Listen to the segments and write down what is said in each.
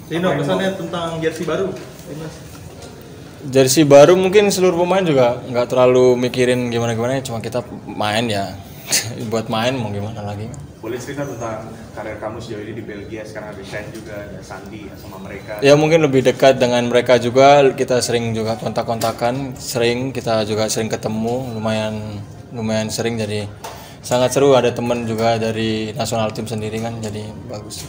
Lino, pesannya tentang jersey baru timnas. Jersey baru mungkin seluruh pemain juga nggak terlalu mikirin gimana-gimana, cuma kita main ya. Buat main mau gimana lagi. Boleh cerita tentang karir kamu sejauh ini di Belgia, sekarang ada Shane juga, ada Sandi ya, sama mereka. Ya mungkin lebih dekat dengan mereka juga, kita sering juga kontak-kontakan, kita juga sering ketemu, lumayan sering, jadi sangat seru. Ada teman juga dari nasional tim sendiri kan, jadi bagus.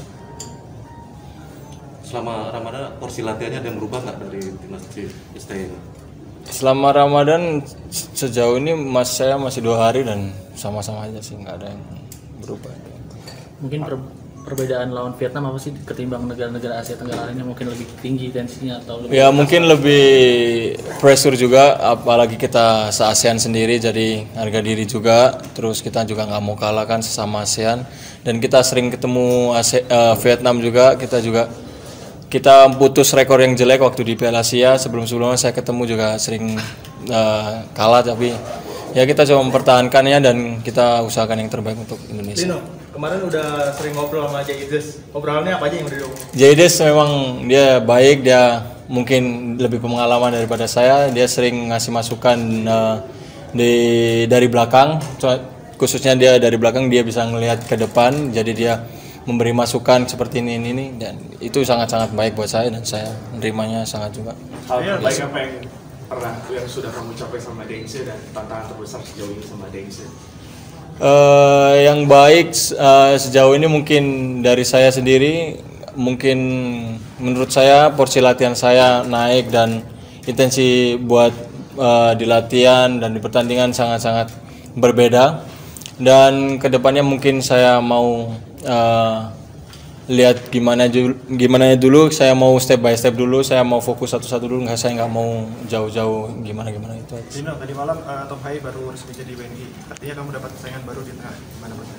Selama Ramadan porsi latihannya ada yang berubah nggak dari timnas STI? Selama Ramadan sejauh ini saya masih 2 hari dan sama-sama aja sih, nggak ada yang berubah. Mungkin perbedaan lawan Vietnam apa sih ketimbang negara-negara Asia Tenggara lainnya, mungkin lebih tinggi tensinya atau lebih? Ya mungkin lebih pressure juga, apalagi kita se-ASEAN sendiri, jadi harga diri juga. Terus kita juga nggak mau kalah kan sesama ASEAN, dan kita sering ketemu Vietnam juga. Kita putus rekor yang jelek waktu di Piala Asia. Sebelum-sebelumnya saya ketemu juga sering kalah, tapi ya kita coba mempertahankannya dan kita usahakan yang terbaik untuk Indonesia. Lino, kemarin udah sering ngobrol sama Jaides. Obrolannya apa aja yang udah diomongin? Jaides memang dia baik, dia mungkin lebih pengalaman daripada saya. Dia sering ngasih masukan dari belakang, khususnya dia dari belakang dia bisa ngelihat ke depan, jadi dia memberi masukan seperti ini, dan itu sangat-sangat baik buat saya dan saya menerimanya sangat juga. Hal baik apa yang sudah kamu capai sama Dengse dan tantangan terbesar sejauh ini sama Dengse? Yang baik sejauh ini mungkin dari saya sendiri, mungkin menurut saya porsi latihan saya naik dan intensi buat di latihan dan di pertandingan sangat-sangat berbeda. Dan kedepannya mungkin saya mau lihat gimana dulu, saya mau step by step dulu, saya mau fokus satu-satu dulu, saya nggak mau jauh-jauh gimana itu aja. Dino, tadi malam Tom Hai baru resmi jadi WNI, artinya kamu dapat saingan baru di tengah, gimana Bang?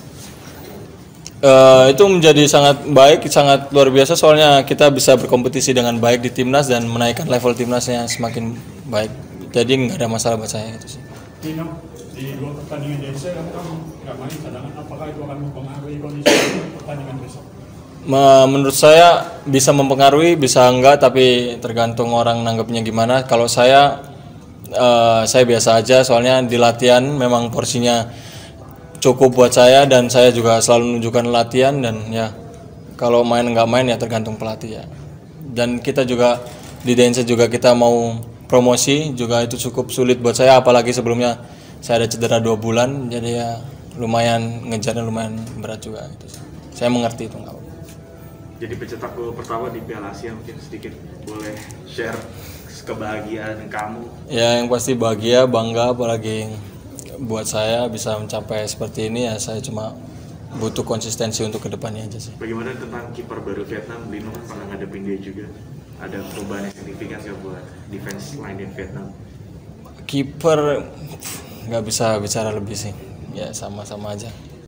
Itu menjadi sangat baik, sangat luar biasa, soalnya kita bisa berkompetisi dengan baik di timnas dan menaikkan level timnasnya semakin baik, jadi nggak ada masalah buat saya itu sih. Dino, di 2 pertandingan Indonesia kamu kan nggak main cadangan, apakah itu akan mempengaruhi kondisi pertandingan besok? Menurut saya bisa mempengaruhi, bisa enggak, tapi tergantung orang nanggapnya gimana. Kalau saya biasa aja, soalnya di latihan memang porsinya cukup buat saya dan saya juga selalu menunjukkan latihan, dan ya kalau main nggak main ya tergantung pelatih ya. Dan kita juga di Dense juga kita mau promosi juga, itu cukup sulit buat saya, apalagi sebelumnya saya ada cedera 2 bulan, jadi ya lumayan ngejarnya lumayan berat juga itu. Saya mengerti itu nggak apa-apa. Jadi pencetak gol pertama di Piala Asia, mungkin sedikit boleh share kebahagiaan kamu? Ya yang pasti bahagia, bangga, apalagi buat saya bisa mencapai seperti ini ya, saya cuma butuh konsistensi untuk kedepannya aja sih. Bagaimana tentang kiper baru Vietnam? Lino kan pernah ngadepin dia juga. Ada perubahan yang signifikan nggak buat defense line di Vietnam? Kiper nggak bisa bicara lebih sih, ya sama-sama aja.